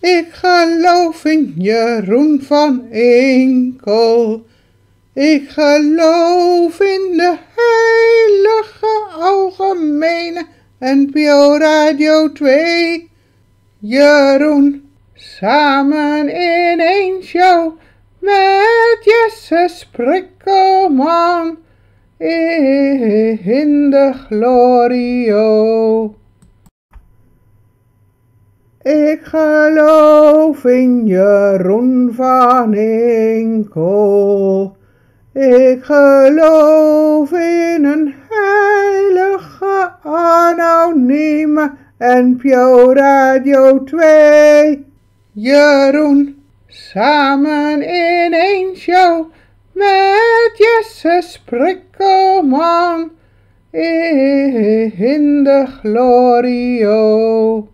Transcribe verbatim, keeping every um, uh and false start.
Ik geloof in Jeroen van Inkel. Ik geloof in de heilige algemene N P O Radio twee. Jeroen, samen in één show met Jesse Sprikkelman in de Glorio. Ik geloof in Jeroen van Inkel. Ik geloof in een heilige anonieme N P O Radio twee. Jeroen, samen in één show met Jesse Sprikkelman in de Glorio.